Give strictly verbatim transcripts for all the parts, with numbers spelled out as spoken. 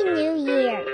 New Year!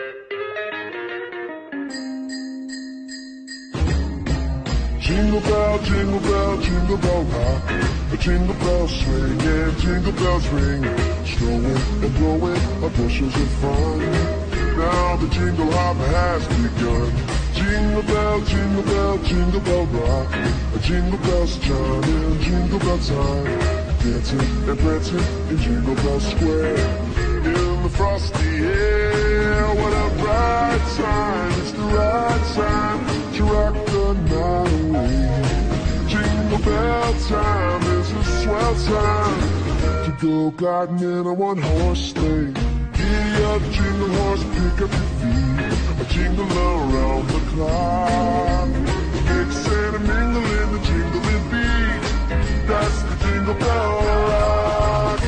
Jingle bell, jingle bell, jingle bell rock. A jingle bell swing and jingle bells ring. Snowing and blowing our bushels of fun. Now the jingle hop has begun. Jingle bell, jingle bell, jingle bell rock. A jingle bells chiming, jingle bell time. Dancing and prancing in Jingle Bell Square. In the frosty air, what a bright time. It's the right time to rock the night away. Jingle bell time is a swell time to go gliding in a one-horse sleigh. Giddy up, jingle horse, pick up your feet. A jingle around the clock. Mix and a mingle in the jingling beat. That's the Jingle Bell Rock.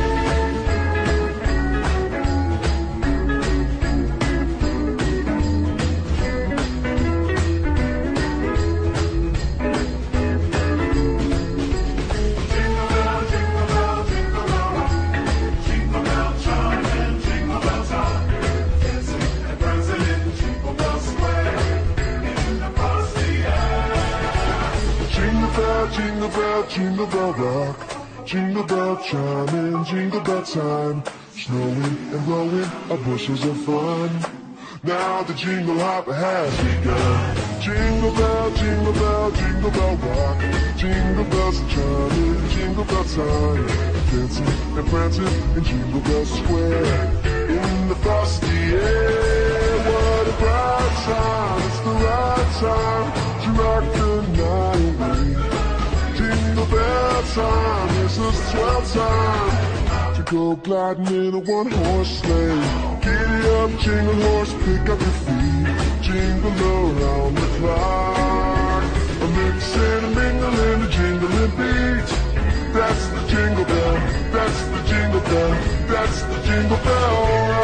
Jingle bell, jingle bell rock. Jingle bell chiming, jingle bell time. Snowing and blowing our bushels of fun. Now the jingle hop has begun. Jingle bell, jingle bell, jingle bell rock. Jingle bells chiming, jingle bell time. Dancing and prancing in Jingle Bell Square. In the frosty air, what a bright time. It's the right time to rock the night away. Jingle bell time is a swell time to go gliding in a one-horse sleigh. Giddy up, jingle horse, pick up your feet. Jingle around the clock. A mix and a mingle in the jingling beat. That's the jingle bell, that's the jingle bell, that's the Jingle Bell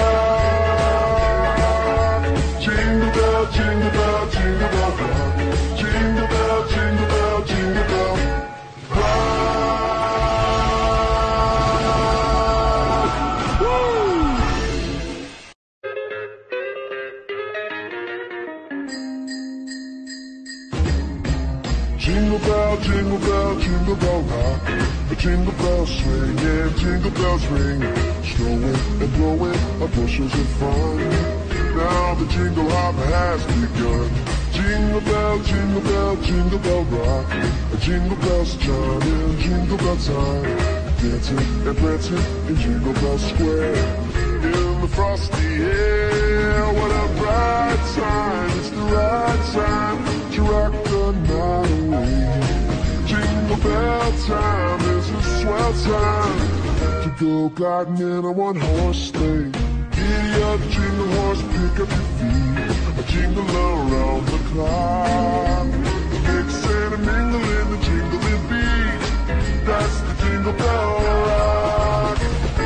Rock. Jingle bell, jingle bell, jingle bell rock. Jingle bell, jingle bell, jingle bell. Jingle bell, jingle bell, jingle bell rock. A jingle bell swing and jingle bells ring. Snowing and blowing our bushels of fun. Now the jingle hop has begun. Jingle bell, jingle bell, jingle bell rock. A jingle bells chiming, jingle bell time. Dancing and prancing in Jingle Bell Square. In the frosty air, what a bright time. It's the right time to rock the night away. Jingle bell time is a swell time to go gliding in a one-horse sleigh. Giddy up, jingle horse, pick up your feet. A jingle around the clock. Mix and a mingle in the jingling beat. That's the Jingle Bell Rock.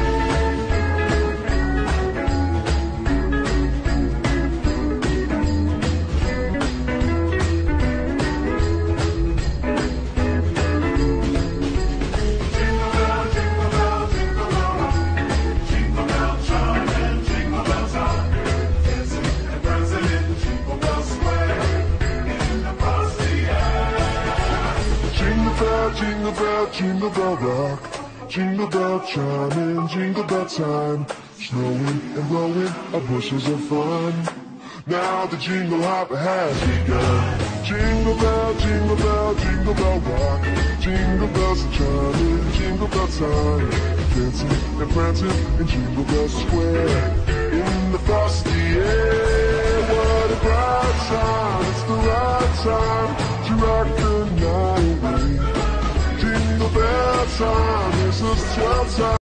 Jingle bell, jingle bell rock. Jingle bell chiming, jingle bell time. Snowing and blowing our bushels of fun. Now the jingle hop has begun. Jingle bell, jingle bell, jingle bell rock. Jingle bells are chiming, jingle bell time. Dancing and prancing in Jingle Bell Square. In the frosty air, what a bright time. It's the right time to rock the night away. Jingle bell time is a swell time.